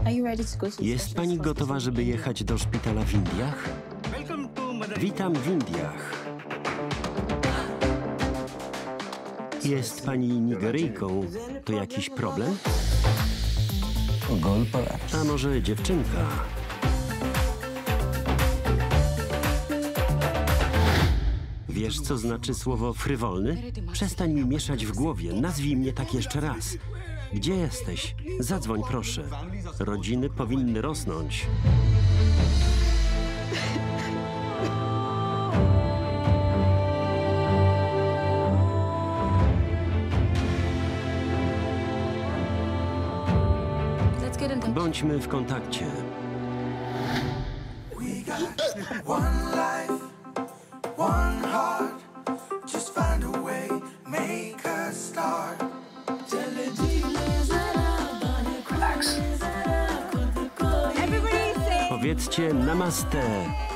Jest pani gotowa, żeby jechać do szpitala w Indiach? Witam w Indiach. Jest pani Nigeryjką. To jakiś problem? A może dziewczynka? Wiesz, co znaczy słowo frywolny? Przestań mi mieszać w głowie. Nazwij mnie tak jeszcze raz. Gdzie jesteś? Zadzwoń, proszę. Rodziny powinny rosnąć. Bądźmy w kontakcie. Powiedzcie namaste.